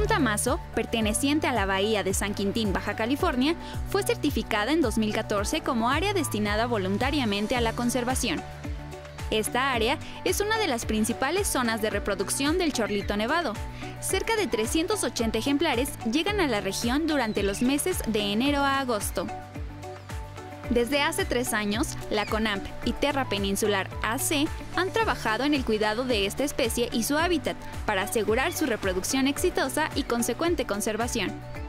Punta Mazo, perteneciente a la bahía de San Quintín, Baja California, fue certificada en 2014 como área destinada voluntariamente a la conservación. Esta área es una de las principales zonas de reproducción del chorlito nevado. Cerca de 380 ejemplares llegan a la región durante los meses de enero a agosto. Desde hace 3 años, la CONAMP y Terra Peninsular AC han trabajado en el cuidado de esta especie y su hábitat para asegurar su reproducción exitosa y consecuente conservación.